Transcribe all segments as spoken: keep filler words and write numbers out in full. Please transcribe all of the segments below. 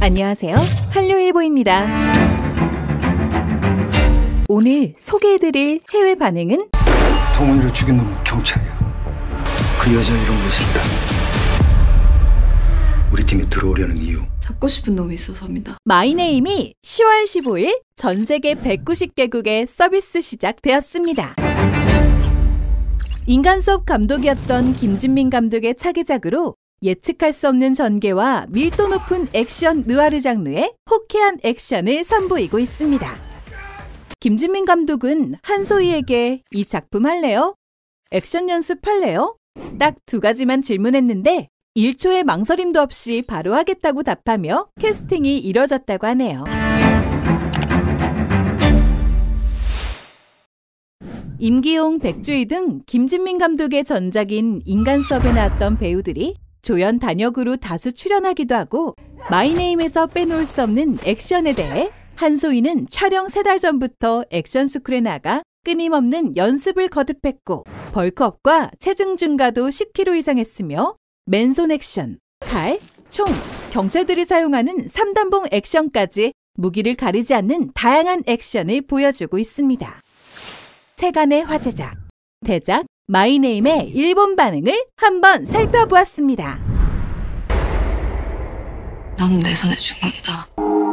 안녕하세요. 한류일보입니다. 오늘 소개해드릴 해외 반응은 동훈이를 죽인 놈은 경찰이야. 그 여자 이름 무슨다. 우리 팀에 들어오려는 이유. 잡고 싶은 놈이 있어서입니다. 마이네임이 시월 십오일 전 세계 백구십 개국에 서비스 시작되었습니다. 인간 수업 감독이었던 김진민 감독의 차기작으로 예측할 수 없는 전개와 밀도 높은 액션 느와르 장르의 호쾌한 액션을 선보이고 있습니다. 김진민 감독은 한소희에게 이 작품 할래요? 액션 연습할래요? 딱 두 가지만 질문했는데 일 초의 망설임도 없이 바로 하겠다고 답하며 캐스팅이 이뤄졌다고 하네요. 임기용, 백주희 등 김진민 감독의 전작인 인간 수업에 나왔던 배우들이 조연 단역으로 다수 출연하기도 하고 마이네임에서 빼놓을 수 없는 액션에 대해 한소희는 촬영 세 달 전부터 액션 스쿨에 나가 끊임없는 연습을 거듭했고 벌크업과 체중 증가도 십 킬로그램 이상 했으며 맨손 액션, 칼, 총, 경찰들이 사용하는 삼 단봉 액션까지 무기를 가리지 않는 다양한 액션을 보여주고 있습니다. 세간의 화제작, 대작 마이네임의 일본 반응을 한번 살펴보았습니다. 넌 내 손에 죽는다.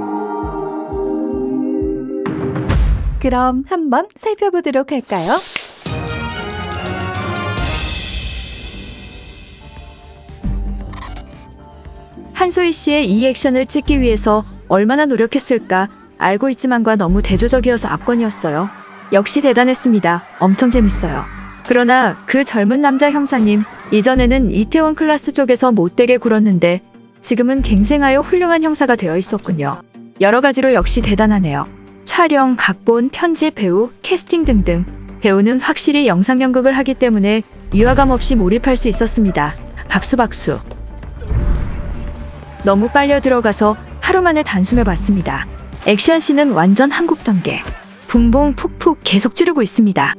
그럼 한번 살펴보도록 할까요? 한소희 씨의 이 액션을 찍기 위해서 얼마나 노력했을까 알고 있지만과 너무 대조적이어서 압권이었어요. 역시 대단했습니다. 엄청 재밌어요. 그러나 그 젊은 남자 형사님, 이전에는 이태원 클라스 쪽에서 못되게 굴었는데 지금은 갱생하여 훌륭한 형사가 되어 있었군요. 여러 가지로 역시 대단하네요. 촬영, 각본, 편집, 배우, 캐스팅 등등 배우는 확실히 영상 연극을 하기 때문에 유화감 없이 몰입할 수 있었습니다. 박수 박수. 너무 빨려 들어가서 하루 만에 단숨해봤습니다. 액션씬은 완전 한국 전개. 붕붕 푹푹 계속 찌르고 있습니다.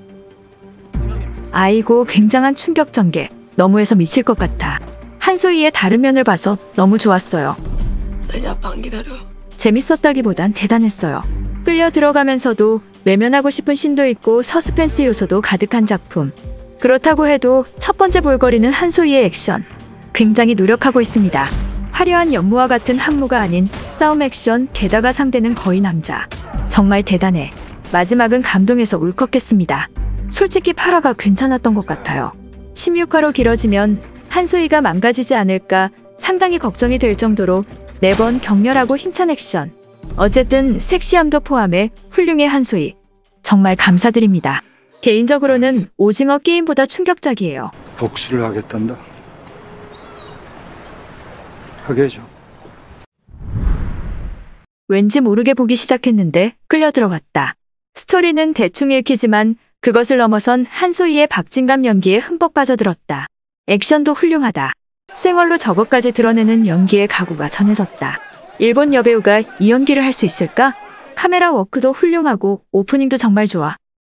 아이고 굉장한 충격 전개. 너무해서 미칠 것 같아. 한소희의 다른 면을 봐서 너무 좋았어요. 나 이제 아빠 안 기다려. 재밌었다기보단 대단했어요. 끌려 들어가면서도 외면하고 싶은 씬도 있고 서스펜스 요소도 가득한 작품. 그렇다고 해도 첫 번째 볼거리는 한소희의 액션. 굉장히 노력하고 있습니다. 화려한 연무와 같은 한무가 아닌 싸움 액션, 게다가 상대는 거의 남자. 정말 대단해. 마지막은 감동해서 울컥했습니다. 솔직히 팔 화가 괜찮았던 것 같아요. 십육 화로 길어지면 한소희가 망가지지 않을까 상당히 걱정이 될 정도로 매번 격렬하고 힘찬 액션. 어쨌든 섹시함도 포함해 훌륭해 한소희. 정말 감사드립니다. 개인적으로는 오징어 게임보다 충격적이에요. 복수를 하겠단다. 하게 해줘. 왠지 모르게 보기 시작했는데 끌려 들어갔다. 스토리는 대충 읽히지만 그것을 넘어선 한소희의 박진감 연기에 흠뻑 빠져들었다. 액션도 훌륭하다. 생얼로 저것까지 드러내는 연기의 각오가 전해졌다. 일본 여배우가 이 연기를 할 수 있을까? 카메라 워크도 훌륭하고 오프닝도 정말 좋아.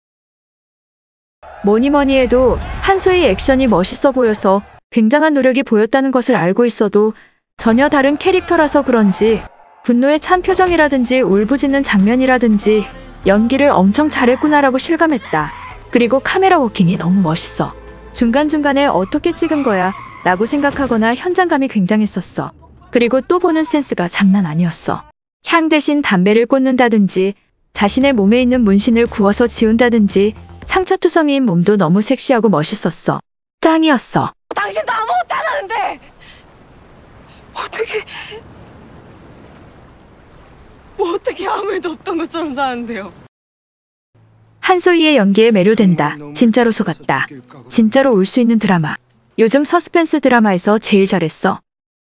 뭐니뭐니 해도 한소희 액션이 멋있어 보여서 굉장한 노력이 보였다는 것을 알고 있어도 전혀 다른 캐릭터라서 그런지 분노에 찬 표정이라든지 울부짖는 장면이라든지 연기를 엄청 잘했구나라고 실감했다. 그리고 카메라 워킹이 너무 멋있어. 중간중간에 어떻게 찍은 거야? 라고 생각하거나 현장감이 굉장했었어. 그리고 또 보는 센스가 장난 아니었어. 향 대신 담배를 꽂는다든지 자신의 몸에 있는 문신을 구워서 지운다든지 상처투성이인 몸도 너무 섹시하고 멋있었어. 짱이었어. 당신도 아무것도 안 하는데 어떻게 뭐 어떻게 아무 일도 없던 것처럼 사는데요. 한소희의 연기에 매료된다. 진짜로 속았다. 진짜로 울 수 있는 드라마. 요즘 서스펜스 드라마에서 제일 잘했어.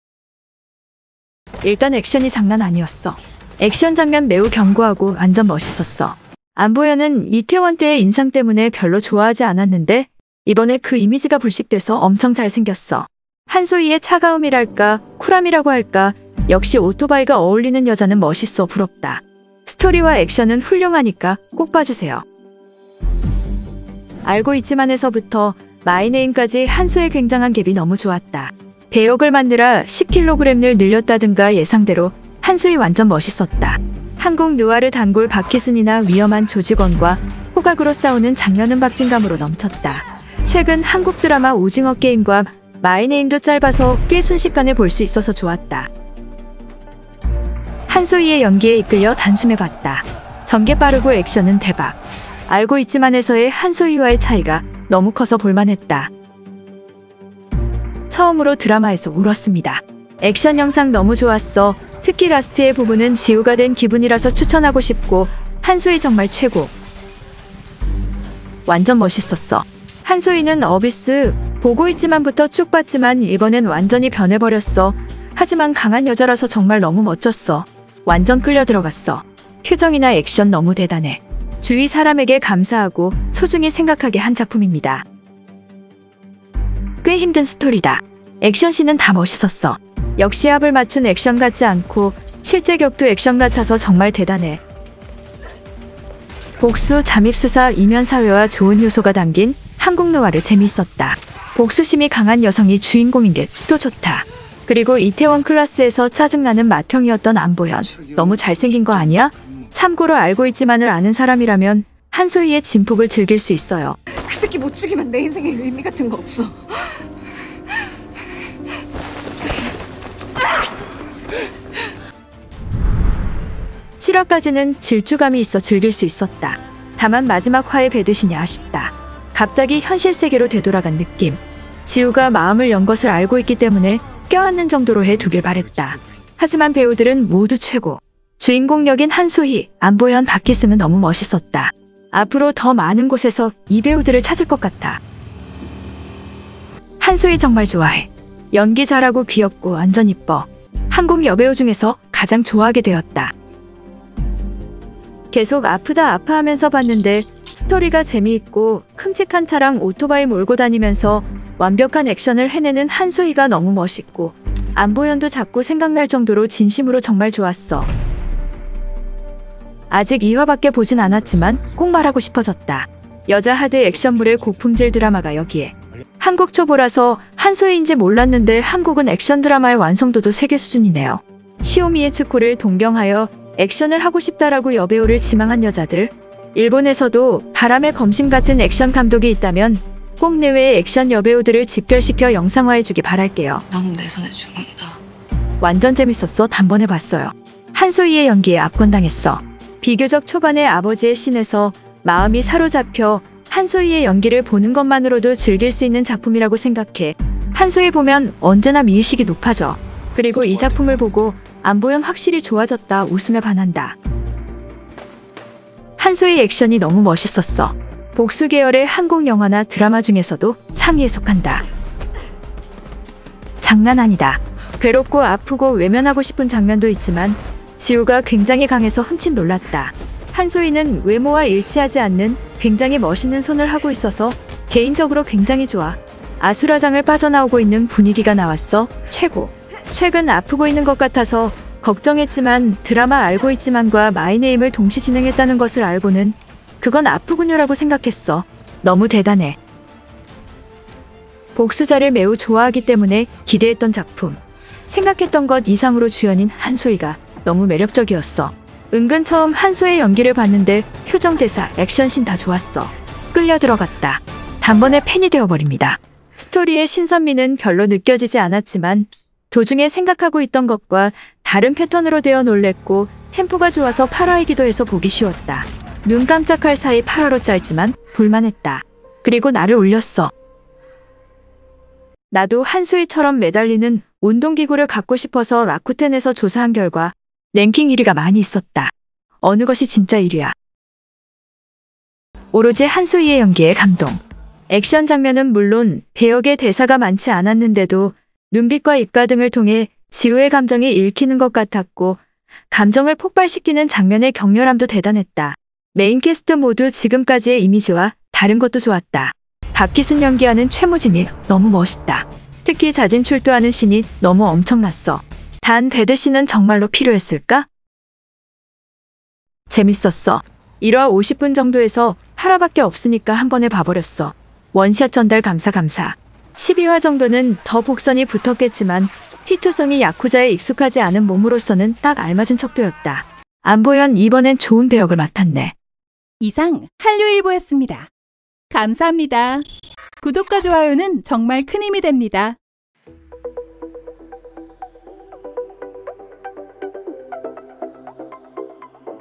일단 액션이 장난 아니었어. 액션 장면 매우 견고하고 완전 멋있었어. 안보현은 이태원 때의 인상 때문에 별로 좋아하지 않았는데 이번에 그 이미지가 불식돼서 엄청 잘생겼어. 한소희의 차가움이랄까 쿨함이라고 할까 역시 오토바이가 어울리는 여자는 멋있어 부럽다. 스토리와 액션은 훌륭하니까 꼭 봐주세요. 알고 있지만에서부터 마이네임까지 한소의 굉장한 갭이 너무 좋았다. 배역을 만들어 십 킬로그램을 늘렸다든가 예상대로 한소희 완전 멋있었다. 한국 누아르 단골 박희순이나 위험한 조직원과 호각으로 싸우는 장면은 박진감으로 넘쳤다. 최근 한국 드라마 오징어 게임과 마이네임도 짧아서 꽤 순식간에 볼 수 있어서 좋았다. 한소희의 연기에 이끌려 단숨해봤다. 전개 빠르고 액션은 대박. 알고 있지만에서의 한소희와의 차이가 너무 커서 볼만했다. 처음으로 드라마에서 울었습니다. 액션 영상 너무 좋았어. 특히 라스트의 부분은 지우가 된 기분이라서 추천하고 싶고 한소희 정말 최고. 완전 멋있었어. 한소희는 어비스 보고 있지만부터 쭉 봤지만 이번엔 완전히 변해버렸어. 하지만 강한 여자라서 정말 너무 멋졌어. 완전 끌려 들어갔어. 표정이나 액션 너무 대단해. 주위 사람에게 감사하고 소중히 생각하게 한 작품입니다. 꽤 힘든 스토리다. 액션씬은 다 멋있었어. 역시 합을 맞춘 액션 같지 않고 실제 격도 액션 같아서 정말 대단해. 복수, 잠입수사, 이면사회와 좋은 요소가 담긴 한국 노화를 재미있었다. 복수심이 강한 여성이 주인공인 게 또 좋다. 그리고 이태원 클라스에서 짜증나는 맏형이었던 안보현. 너무 잘생긴 거 아니야? 참고로 알고 있지만을 아는 사람이라면 한소희의 진폭을 즐길 수 있어요. 그 새끼 못 죽이면 내 인생에 의미 같은 거 없어. 칠화까지는 질주감이 있어 즐길 수 있었다. 다만 마지막 화의 배드신이 아쉽다. 갑자기 현실 세계로 되돌아간 느낌. 지우가 마음을 연 것을 알고 있기 때문에 껴안는 정도로 해두길 바랬다. 하지만 배우들은 모두 최고. 주인공 역인 한소희, 안보현, 박희승은 너무 멋있었다. 앞으로 더 많은 곳에서 이 배우들을 찾을 것 같아. 한소희 정말 좋아해. 연기 잘하고 귀엽고 완전 이뻐. 한국 여배우 중에서 가장 좋아하게 되었다. 계속 아프다 아파하면서 봤는데 스토리가 재미있고 큼직한 차랑 오토바이 몰고 다니면서 완벽한 액션을 해내는 한소희가 너무 멋있고 안보현도 자꾸 생각날 정도로 진심으로 정말 좋았어. 아직 이 화밖에 보진 않았지만 꼭 말하고 싶어졌다. 여자 하드 액션물의 고품질 드라마가 여기에. 한국 초보라서 한소희인지 몰랐는데 한국은 액션 드라마의 완성도도 세계 수준이네요. 시오미의 츠코를 동경하여 액션을 하고 싶다라고 여배우를 지망한 여자들. 일본에서도 바람의 검심 같은 액션 감독이 있다면 꼭 내외의 액션 여배우들을 집결시켜 영상화해주기 바랄게요. 넌 내 손에 죽는다. 완전 재밌었어. 단번에 봤어요. 한소희의 연기에 압권당했어. 비교적 초반의 아버지의 씬에서 마음이 사로잡혀 한소희의 연기를 보는 것만으로도 즐길 수 있는 작품이라고 생각해. 한소희 보면 언제나 미의식이 높아져. 그리고 이 작품을 보고 안보현 확실히 좋아졌다 웃으며 반한다. 한소희 액션이 너무 멋있었어. 복수 계열의 한국 영화나 드라마 중에서도 상위에 속한다. 장난 아니다. 괴롭고 아프고 외면하고 싶은 장면도 있지만 지우가 굉장히 강해서 흠칫 놀랐다. 한소희는 외모와 일치하지 않는 굉장히 멋있는 손을 하고 있어서 개인적으로 굉장히 좋아. 아수라장을 빠져나오고 있는 분위기가 나왔어. 최고. 최근 아프고 있는 것 같아서 걱정했지만 드라마 알고 있지만과 마이네임을 동시 진행했다는 것을 알고는 그건 아프군요라고 생각했어. 너무 대단해. 복수자를 매우 좋아하기 때문에 기대했던 작품. 생각했던 것 이상으로 주연인 한소희가 너무 매력적이었어. 은근 처음 한소희의 연기를 봤는데 표정 대사, 액션씬 다 좋았어. 끌려 들어갔다. 단번에 팬이 되어버립니다. 스토리의 신선미는 별로 느껴지지 않았지만 도중에 생각하고 있던 것과 다른 패턴으로 되어 놀랬고 템포가 좋아서 팔 화이기도 해서 보기 쉬웠다. 눈 깜짝할 사이 팔 화로 짧지만 볼만했다. 그리고 나를 울렸어. 나도 한소희처럼 매달리는 운동기구를 갖고 싶어서 라쿠텐에서 조사한 결과 랭킹 일 위가 많이 있었다. 어느 것이 진짜 일 위야. 오로지 한소희의 연기에 감동. 액션 장면은 물론 배역의 대사가 많지 않았는데도 눈빛과 입가 등을 통해 지우의 감정이 읽히는 것 같았고 감정을 폭발시키는 장면의 격렬함도 대단했다. 메인 캐스트 모두 지금까지의 이미지와 다른 것도 좋았다. 박희순 연기하는 최무진이 너무 멋있다. 특히 자진 출두하는 씬이 너무 엄청났어. 단 배드씬은 정말로 필요했을까? 재밌었어. 일 화 오십 분 정도에서 팔 화밖에 없으니까 한 번에 봐버렸어. 원샷 전달 감사 감사. 십이 화 정도는 더 복선이 붙었겠지만 희투성이 야쿠자에 익숙하지 않은 몸으로서는 딱 알맞은 척도였다. 안보현 이번엔 좋은 배역을 맡았네. 이상 한류일보였습니다. 감사합니다. 구독과 좋아요는 정말 큰 힘이 됩니다.